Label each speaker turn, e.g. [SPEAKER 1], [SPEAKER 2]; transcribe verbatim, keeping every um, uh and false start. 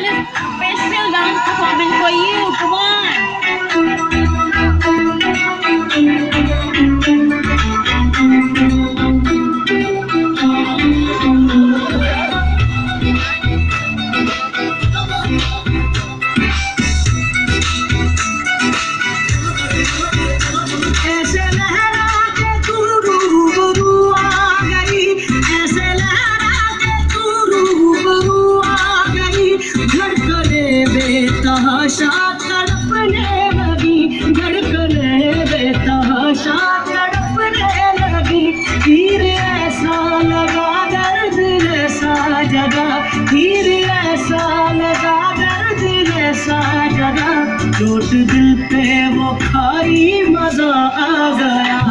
[SPEAKER 1] this special dance performance for you. Come on.
[SPEAKER 2] ऐसे लहरा के तू रूबरू आ गई, ऐसे लहरा के तू रूबरू आ गई, धड़कने बेतहाशा तड़पने लगी, धड़कने बेतहाशा तड़पने लगी। तीर ऐसा लगा दर्द ऐसा जगा, तीर ऐसा लगा दर्द ऐसा जगा, चोट दिल पे वो खाई मजा आ गया।